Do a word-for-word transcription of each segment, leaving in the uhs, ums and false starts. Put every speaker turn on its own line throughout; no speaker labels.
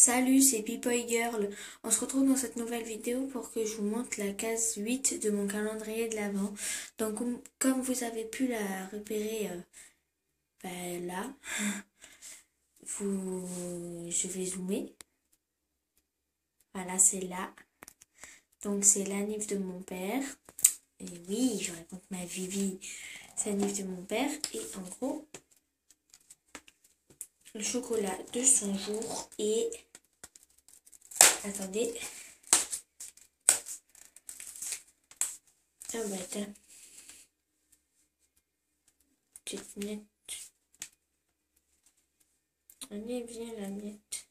Salut, c'est Pipoy Girl. On se retrouve dans cette nouvelle vidéo pour que je vous montre la case huit de mon calendrier de l'Avent. Donc, comme vous avez pu la repérer euh, ben là, vous, je vais zoomer. Voilà, c'est là. Donc, c'est l'anniv de mon père. Et oui, je raconte ma vie. C'est l'anniv de mon père. Et en gros, le chocolat de son jour et... Attendez. Ah bah attends. Petite miette. Allez, viens la miette.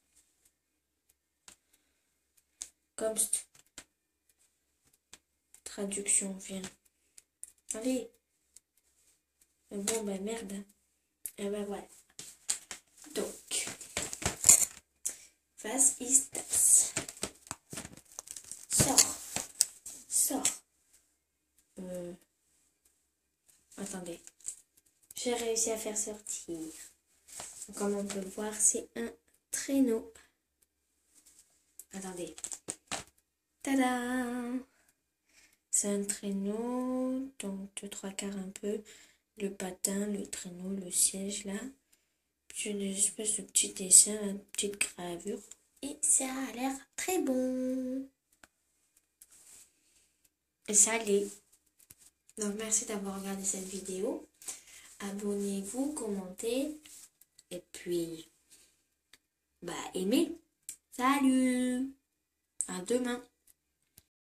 Comme traduction, viens. Allez. Bon bah merde. Et bah voilà. Donc. Was ist das? Sors. Sors. Euh... Attendez. J'ai réussi à faire sortir. Donc, comme on peut le voir, c'est un traîneau. Attendez. Tada! C'est un traîneau, donc deux, trois quarts un peu. Le patin, le traîneau, le siège là. Puis une espèce de petit dessin, une petite gravure. Et ça a l'air très bon. Et ça l'est. Donc merci d'avoir regardé cette vidéo. Abonnez-vous, commentez. Et puis, bah aimez. Salut! À demain!